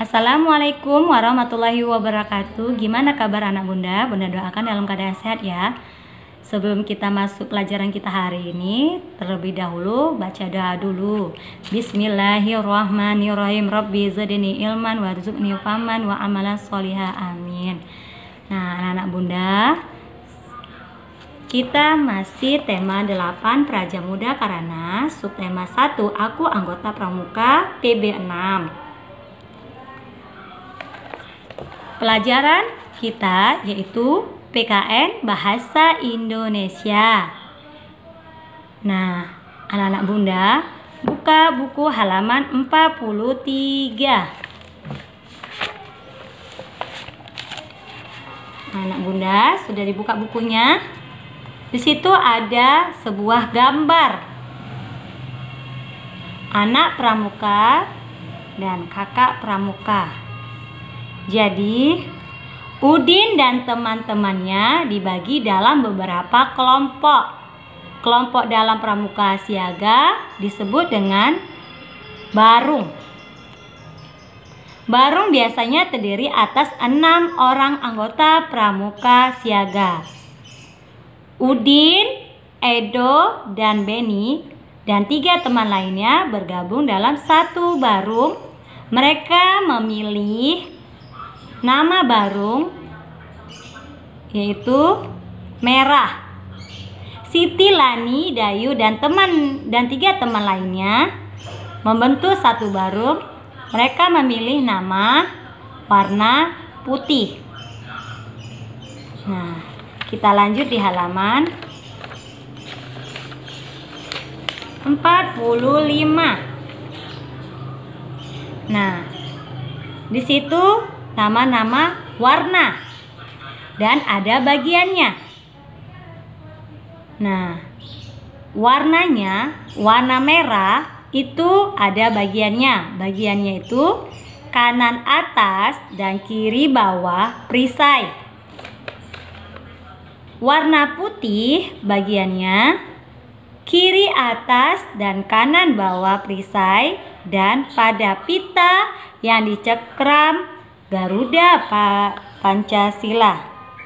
Assalamualaikum warahmatullahi wabarakatuh. Gimana kabar anak bunda? Bunda doakan dalam keadaan sehat ya. Sebelum kita masuk pelajaran kita hari ini, terlebih dahulu baca doa dulu. Bismillahirrahmanirrahim. Rabbi zidni ilman warzuqni fahman wa amalan sholihah. Amin. Nah, anak-anak bunda, kita masih tema 8 Praja Muda karena subtema 1 aku anggota pramuka PB6. Pelajaran kita yaitu PKN Bahasa Indonesia. Nah, anak-anak bunda, buka buku halaman 43. Anak bunda, sudah dibuka bukunya? Di situ ada sebuah gambar anak pramuka dan kakak pramuka. Jadi, Udin dan teman-temannya dibagi dalam beberapa kelompok. Kelompok dalam pramuka siaga disebut dengan barung. Barung biasanya terdiri atas 6 orang anggota pramuka siaga. Udin, Edo, dan Beni dan 3 teman lainnya bergabung dalam satu barung. Mereka memilih nama barung yaitu merah. Siti, Lani, Dayu dan 3 teman lainnya membentuk satu barung. Mereka memilih nama warna putih. Nah, kita lanjut di halaman 45. Nah, di situ nama-nama warna dan ada bagiannya. Nah, warnanya, warna merah itu ada bagiannya. Bagiannya itu kanan atas dan kiri bawah perisai. Warna putih bagiannya kiri atas dan kanan bawah perisai dan pada pita yang dicekram Garuda Pancasila.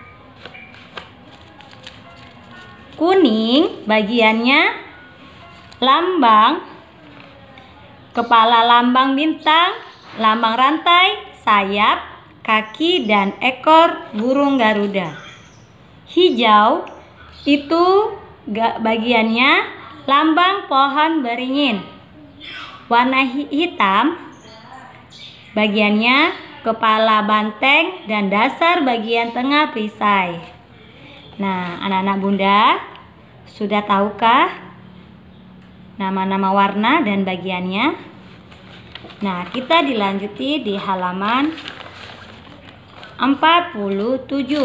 Kuning bagiannya lambang, kepala lambang bintang, lambang rantai, sayap, kaki dan ekor burung Garuda. Hijau itu bagiannya lambang pohon beringin. Warna hitam bagiannya kepala banteng dan dasar bagian tengah perisai. Nah, anak-anak bunda, sudah tahukah nama-nama warna dan bagiannya? Nah, kita dilanjuti di halaman 47.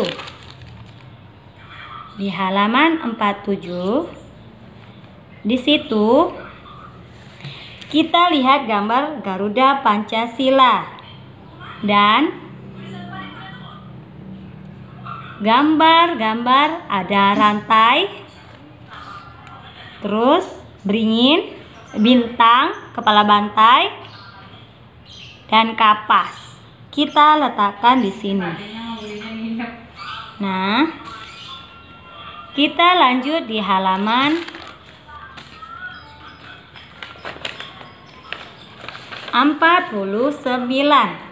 Di halaman 47, di situ kita lihat gambar Garuda Pancasila dan gambar-gambar ada rantai, terus beringin, bintang, kepala bantai, dan kapas. Kita letakkan di sini. Nah, kita lanjut di halaman 49.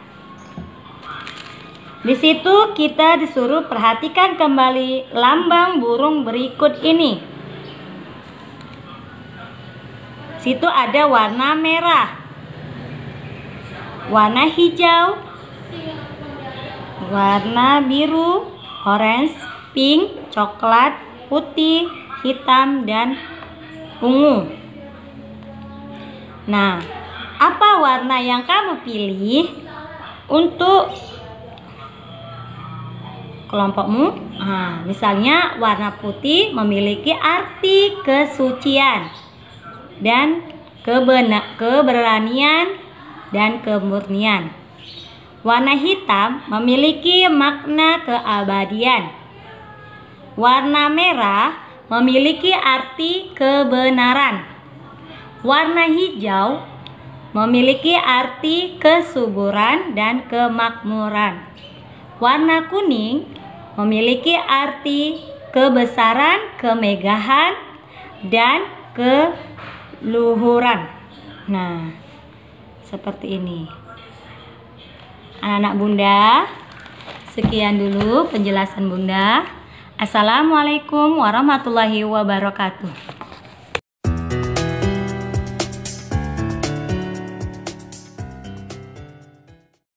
Di situ kita disuruh perhatikan kembali lambang burung berikut ini. Situ ada warna merah, warna hijau, warna biru, orange, pink, coklat, putih, hitam, dan ungu. Nah, apa warna yang kamu pilih untuk kelompokmu? Nah, misalnya warna putih memiliki arti kesucian dan keberanian dan kemurnian. Warna hitam memiliki makna keabadian. Warna merah memiliki arti kebenaran. Warna hijau memiliki arti kesuburan dan kemakmuran. Warna kuning memiliki arti kebesaran, kemegahan, dan keluhuran. Nah, seperti ini. Anak-anak Bunda, sekian dulu penjelasan Bunda. Assalamualaikum warahmatullahi wabarakatuh.